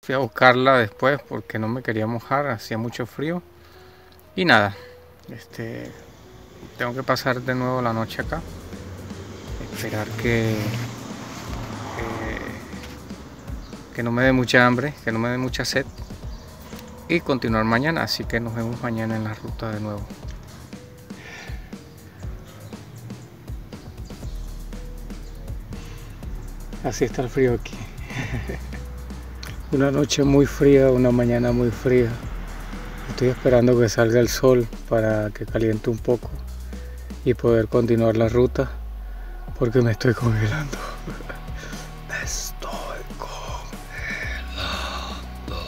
Fui a buscarla después porque no me quería mojar, hacía mucho frío. Y nada, tengo que pasar de nuevo la noche acá. Esperar que no me dé mucha hambre, que no me dé mucha sed. Y continuar mañana, así que nos vemos mañana en la ruta de nuevo. Así está el frío aquí. Una noche muy fría, una mañana muy fría. Estoy esperando que salga el sol para que caliente un poco y poder continuar la ruta, porque me estoy congelando. Me estoy congelando.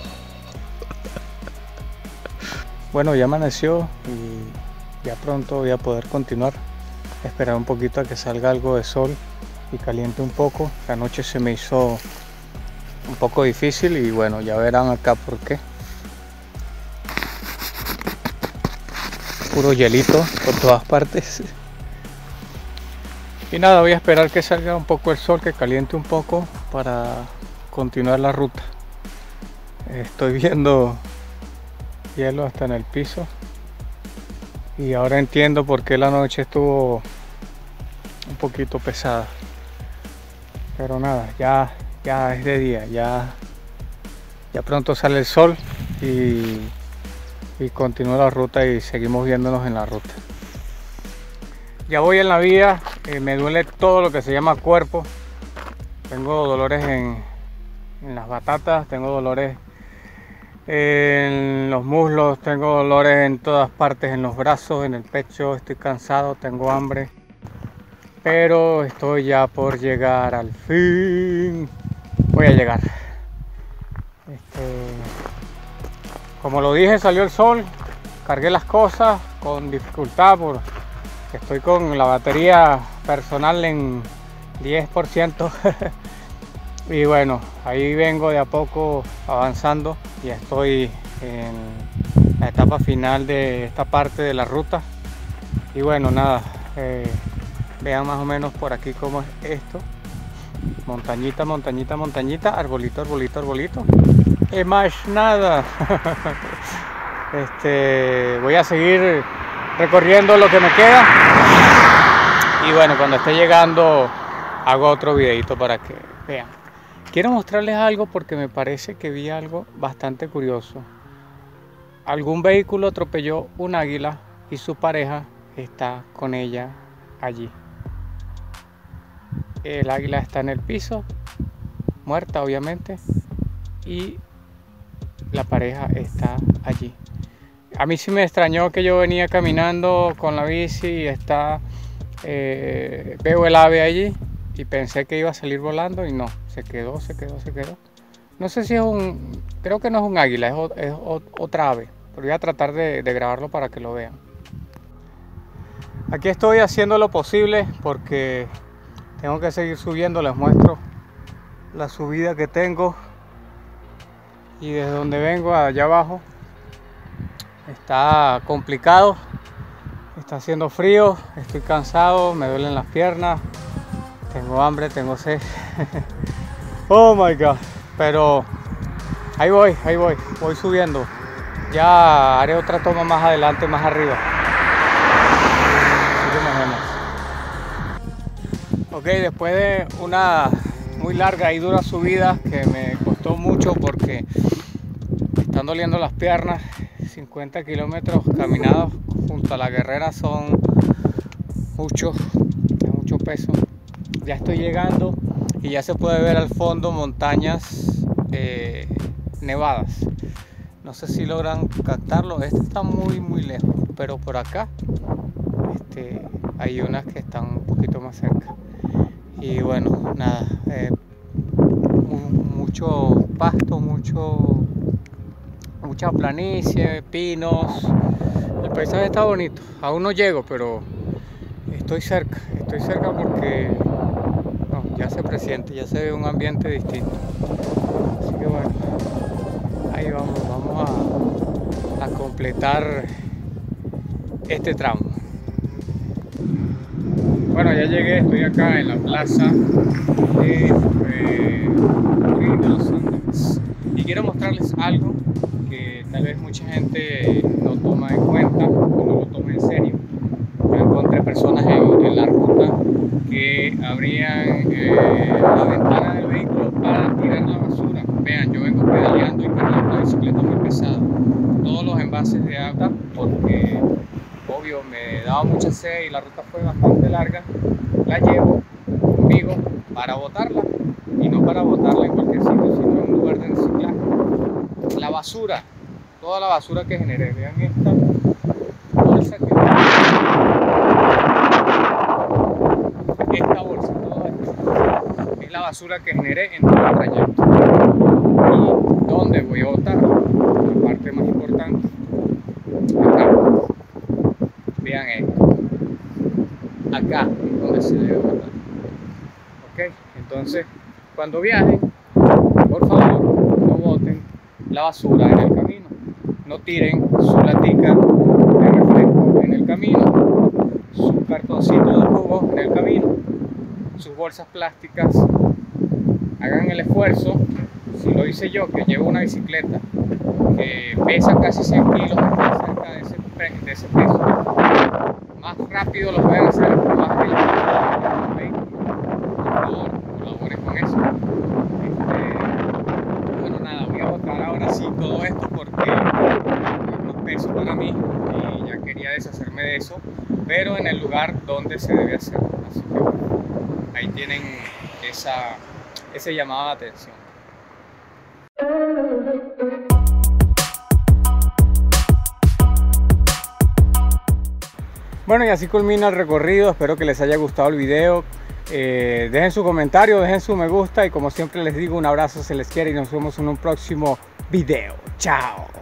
Bueno, ya amaneció y ya pronto voy a poder continuar. Esperar un poquito a que salga algo de sol y caliente un poco. La noche se me hizo un poco difícil y bueno, ya verán acá por qué. Puro hielito por todas partes. Y nada, voy a esperar que salga un poco el sol, que caliente un poco para continuar la ruta. Estoy viendo hielo hasta en el piso y ahora entiendo por qué la noche estuvo un poquito pesada. Pero nada, ya es de día, ya pronto sale el sol y continúo la ruta y seguimos viéndonos en la ruta. Ya voy en la vía, me duele todo lo que se llama cuerpo. Tengo dolores en las batatas, tengo dolores en los muslos, tengo dolores en todas partes, en los brazos, en el pecho. Estoy cansado, tengo hambre, pero estoy ya por llegar al fin. Voy a llegar. Como lo dije, salió el sol, cargué las cosas con dificultad porque estoy con la batería personal en 10%. Y bueno, ahí vengo de a poco avanzando. Ya estoy en la etapa final de esta parte de la ruta. Y bueno, nada, vean más o menos por aquí cómo es esto. Montañita, montañita, montañita, arbolito, arbolito, arbolito. Y más nada. Voy a seguir recorriendo lo que me queda. Y bueno, cuando esté llegando hago otro videito para que vean. Quiero mostrarles algo porque me parece que vi algo bastante curioso. Algún vehículo atropelló un águila y su pareja está con ella allí. El águila está en el piso, muerta obviamente, y la pareja está allí. A mí sí me extrañó que yo venía caminando con la bici y veo el ave allí y pensé que iba a salir volando y no, se quedó. No sé si es creo que no es un águila, es otra ave, pero voy a tratar de grabarlo para que lo vean. Aquí estoy haciendo lo posible porque tengo que seguir subiendo. Les muestro la subida que tengo y desde donde vengo allá abajo está complicado, está haciendo frío, estoy cansado, me duelen las piernas, tengo hambre, tengo sed. Oh my god, pero ahí voy subiendo. Ya haré otra toma más adelante, más arriba. Así que nos vemos. Ok, después de una muy larga y dura subida que me costó mucho porque me están doliendo las piernas, 50 kilómetros caminados junto a la Guerrera son mucho peso. Ya estoy llegando y ya se puede ver al fondo montañas nevadas. No sé si logran captarlo, este está muy lejos, pero por acá hay unas que están un poquito más cerca. Y bueno, nada, mucho pasto, mucha planicie, pinos. El paisaje está bonito. Aún no llego, pero estoy cerca porque no, ya se presiente, ya se ve un ambiente distinto. Así que bueno, ahí vamos a completar este tramo. Bueno, ya llegué, estoy acá en la plaza de Morinos. Y quiero mostrarles algo que tal vez mucha gente no toma en cuenta o no lo toma en serio. Yo encontré personas en la ruta que abrían la ventana del vehículo para tirar la basura. Vean, yo vengo pedaleando y cargando una bicicleta muy pesada. Todos los envases de agua, porque obvio me daba mucha sed y la ruta fue bastante larga, la llevo conmigo para botarla, y no para botarla en cualquier sitio, sino en un lugar de reciclaje. La basura, toda la basura que generé, vean esta bolsa que esta bolsa, todo esto es la basura que generé en todo el trayecto. ¿Y dónde voy a botar? La parte más importante, acá. Vean esto, acá es donde se debe botar. Ok, entonces cuando viajen, por favor, no boten la basura en el camino, no tiren su latica de refresco en el camino, su cartoncito de jugo en el camino, sus bolsas plásticas. Hagan el esfuerzo, si lo hice yo, que llevo una bicicleta que pesa casi 100 kilos, está cerca de ese peso, más rápido lo pueden hacer, más que el vehículo. Por favor, colaboren con eso. Bueno, nada, voy a botar ahora sí todo esto porque es un peso para mí y ya quería deshacerme de eso, pero en el lugar donde se debe hacer. Así que bueno, ahí tienen ese llamado de atención. Bueno, y así culmina el recorrido. Espero que les haya gustado el video. Dejen su comentario, dejen su me gusta y como siempre les digo, un abrazo, se les quiere y nos vemos en un próximo video. Chao.